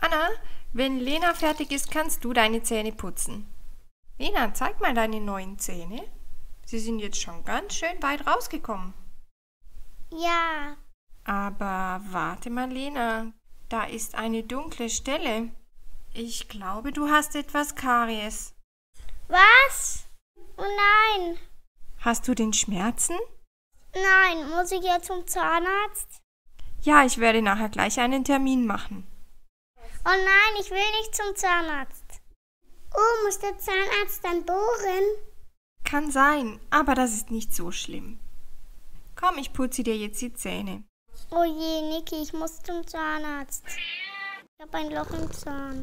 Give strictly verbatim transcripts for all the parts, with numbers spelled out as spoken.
Anna, wenn Lena fertig ist, kannst du deine Zähne putzen. Lena, zeig mal deine neuen Zähne. Sie sind jetzt schon ganz schön weit rausgekommen. Ja. Aber warte mal, Lena, da ist eine dunkle Stelle. Ich glaube, du hast etwas Karies. Was? Oh nein. Hast du den Schmerzen? Nein, muss ich jetzt zum Zahnarzt? Ja, ich werde nachher gleich einen Termin machen. Oh nein, ich will nicht zum Zahnarzt. Oh, muss der Zahnarzt dann bohren? Kann sein, aber das ist nicht so schlimm. Komm, ich putze dir jetzt die Zähne. Oh je, Niki, ich muss zum Zahnarzt. Ich habe ein Loch im Zahn.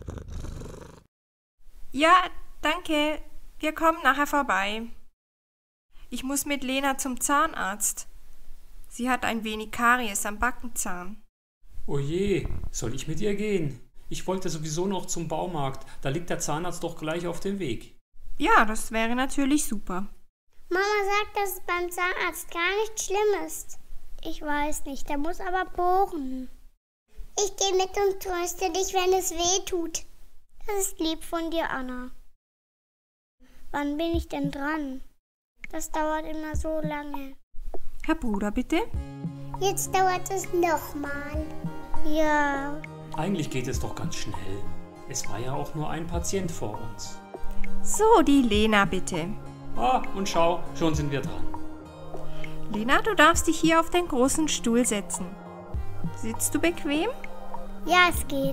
Ja, danke. Wir kommen nachher vorbei. Ich muss mit Lena zum Zahnarzt. Sie hat ein wenig Karies am Backenzahn. Oh je, soll ich mit ihr gehen? Ich wollte sowieso noch zum Baumarkt. Da liegt der Zahnarzt doch gleich auf dem Weg. Ja, das wäre natürlich super. Mama sagt, dass es beim Zahnarzt gar nicht schlimm ist. Ich weiß nicht, der muss aber bohren. Ich gehe mit und tröste dich, wenn es weh tut. Das ist lieb von dir, Anna. Wann bin ich denn dran? Das dauert immer so lange. Herr Bruder, bitte? Jetzt dauert es nochmal. Ja. Eigentlich geht es doch ganz schnell. Es war ja auch nur ein Patient vor uns. So, die Lena, bitte. Ah, und schau, schon sind wir dran. Lena, du darfst dich hier auf den großen Stuhl setzen. Sitzt du bequem? Ja, es geht.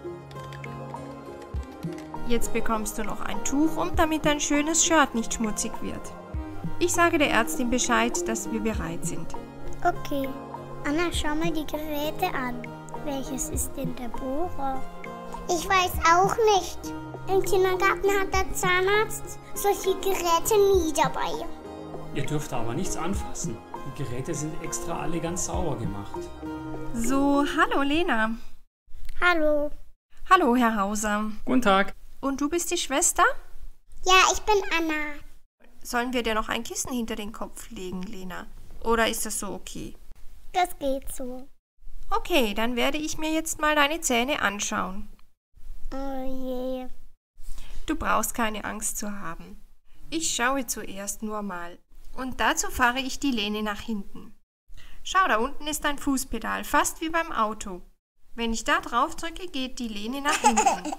Jetzt bekommst du noch ein Tuch um, damit dein schönes Shirt nicht schmutzig wird. Ich sage der Ärztin Bescheid, dass wir bereit sind. Okay. Anna, schau mal die Geräte an. Welches ist denn der Bohrer? Ich weiß auch nicht. Im Kindergarten hat der Zahnarzt solche Geräte nie dabei. Ihr dürft aber nichts anfassen. Die Geräte sind extra alle ganz sauber gemacht. So, hallo Lena. Hallo. Hallo, Herr Hauser. Guten Tag. Und du bist die Schwester? Ja, ich bin Anna. Sollen wir dir noch ein Kissen hinter den Kopf legen, Lena? Oder ist das so okay? Das geht so. Okay, dann werde ich mir jetzt mal deine Zähne anschauen. Oh je. Du brauchst keine Angst zu haben. Ich schaue zuerst nur mal. Und dazu fahre ich die Lehne nach hinten. Schau, da unten ist ein Fußpedal, fast wie beim Auto. Wenn ich da drauf drücke, geht die Lehne nach hinten.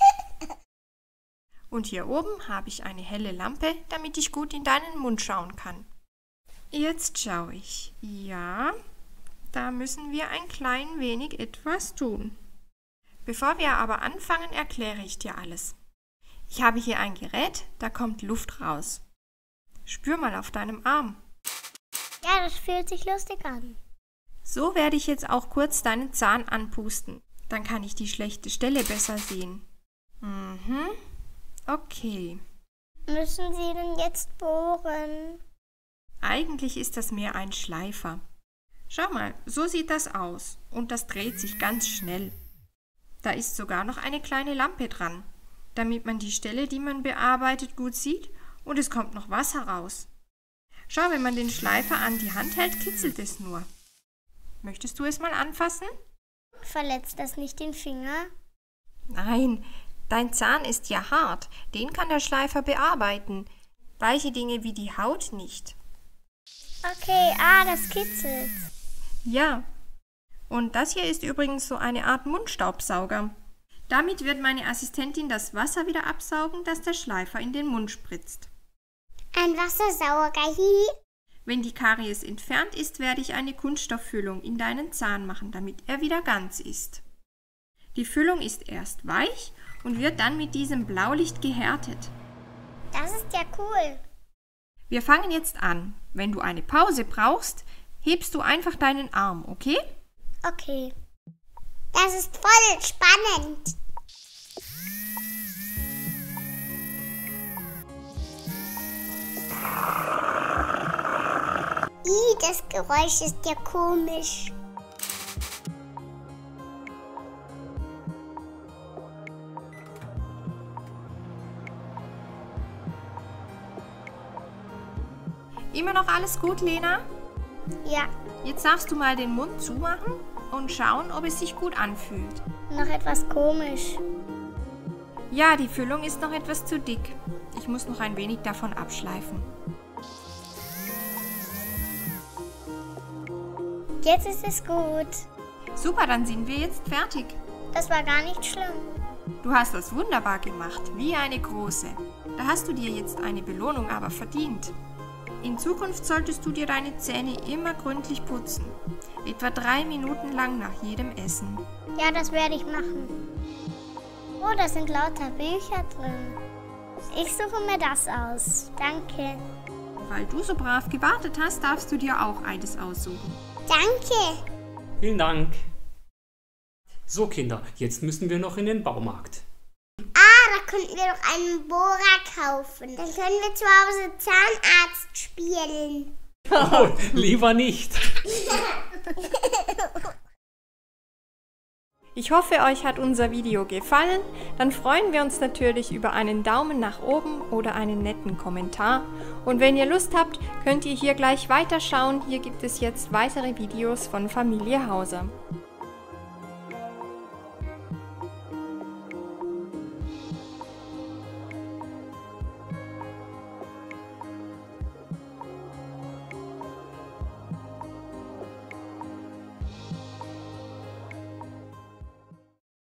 Und hier oben habe ich eine helle Lampe, damit ich gut in deinen Mund schauen kann. Jetzt schaue ich. Ja, da müssen wir ein klein wenig etwas tun. Bevor wir aber anfangen, erkläre ich dir alles. Ich habe hier ein Gerät, da kommt Luft raus. Spür mal auf deinem Arm. Ja, das fühlt sich lustig an. So werde ich jetzt auch kurz deinen Zahn anpusten. Dann kann ich die schlechte Stelle besser sehen. Mhm. Okay. Müssen Sie denn jetzt bohren? Eigentlich ist das mehr ein Schleifer. Schau mal, so sieht das aus. Und das dreht sich ganz schnell. Da ist sogar noch eine kleine Lampe dran, damit man die Stelle, die man bearbeitet, gut sieht, und es kommt noch Wasser raus. Schau, wenn man den Schleifer an die Hand hält, kitzelt es nur. Möchtest du es mal anfassen? Verletzt das nicht den Finger? Nein, dein Zahn ist ja hart, den kann der Schleifer bearbeiten. Weiche Dinge wie die Haut nicht. Okay, ah, das kitzelt. Ja. Und das hier ist übrigens so eine Art Mundstaubsauger. Damit wird meine Assistentin das Wasser wieder absaugen, das der Schleifer in den Mund spritzt. Ein Wassersauger, hihi. Wenn die Karies entfernt ist, werde ich eine Kunststofffüllung in deinen Zahn machen, damit er wieder ganz ist. Die Füllung ist erst weich und wird dann mit diesem Blaulicht gehärtet. Das ist ja cool. Wir fangen jetzt an. Wenn du eine Pause brauchst, hebst du einfach deinen Arm, okay? Okay. Das ist voll spannend. Ih, das Geräusch ist ja komisch. Immer noch alles gut, Lena? Ja. Jetzt darfst du mal den Mund zumachen und schauen, ob es sich gut anfühlt. Noch etwas komisch. Ja, die Füllung ist noch etwas zu dick. Ich muss noch ein wenig davon abschleifen. Jetzt ist es gut. Super, dann sind wir jetzt fertig. Das war gar nicht schlimm. Du hast das wunderbar gemacht, wie eine große. Da hast du dir jetzt eine Belohnung aber verdient. In Zukunft solltest du dir deine Zähne immer gründlich putzen. Etwa drei Minuten lang nach jedem Essen. Ja, das werde ich machen. Oh, da sind lauter Bücher drin. Ich suche mir das aus. Danke. Weil du so brav gewartet hast, darfst du dir auch eines aussuchen. Danke. Vielen Dank. So Kinder, jetzt müssen wir noch in den Baumarkt. Ah, da könnten wir doch einen Bohrer kaufen. Dann können wir zu Hause Zahnarzt spielen. Oh, lieber nicht. Ich hoffe, euch hat unser Video gefallen. Dann freuen wir uns natürlich über einen Daumen nach oben oder einen netten Kommentar. Und wenn ihr Lust habt, könnt ihr hier gleich weiterschauen. Hier gibt es jetzt weitere Videos von Familie Hauser.